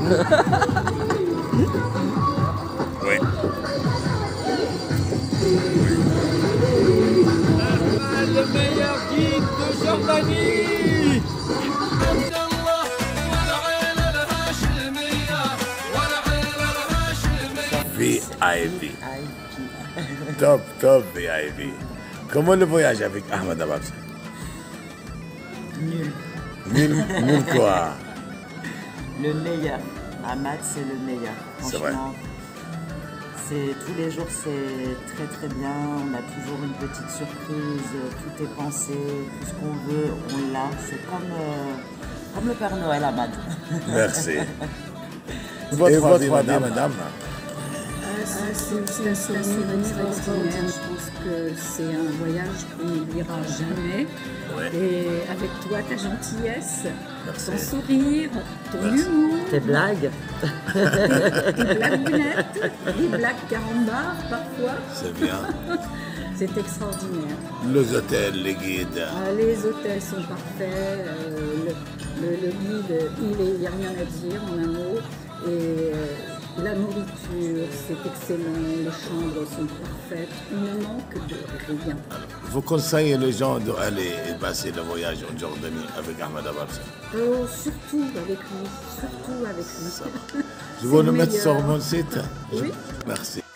Oui. Le meilleur guide de Jordanie. VIP. Top, top VIP. Comment le voyage avec Ahmed Ababsa? Nul. Nul quoi? Le meilleur. Ahmad, c'est le meilleur. C'est vrai. Franchement, tous les jours, c'est très très bien. On a toujours une petite surprise. Tout est pensé. Tout ce qu'on veut, on l'a. C'est comme le Père Noël, Ahmad. Merci. Votre Et votre avis, avis, madame? madame? C'est un souvenir extraordinaire. Je pense que c'est un voyage qu'on n'oubliera jamais. Ouais. Et avec toi, ta gentillesse, Merci. ton sourire, ton Merci. humour, Tes blagues. tes blagues nettes, des blagues carambars parfois. C'est bien. C'est extraordinaire. Les hôtels, les guides. Les hôtels sont parfaits. Le guide, il n'y a rien à dire en un mot. Et la nourriture, c'est excellent. Les chambres sont parfaites. Il ne manque de rien. Vous conseillez les gens d'aller et passer le voyage en Jordanie avec Ahmed Ababsa? Surtout avec lui. Surtout avec lui. Je vais le le mettre meilleur. sur mon site. Oui. Merci.